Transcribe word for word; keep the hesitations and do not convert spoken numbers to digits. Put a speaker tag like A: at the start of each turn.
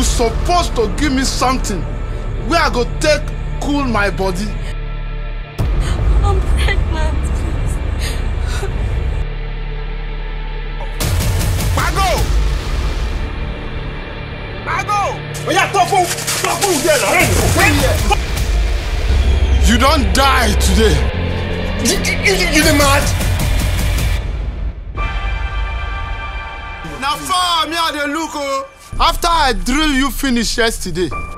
A: supposed to give me something where I go take cool my body.
B: I'm pregnant, please.
C: Mago! Mago! Oh yeah, tofu! Tofu there now!
A: You don't die today.
C: You, you, you, you the mad?
A: Now for me I dey look oh. After I drill you finish yesterday,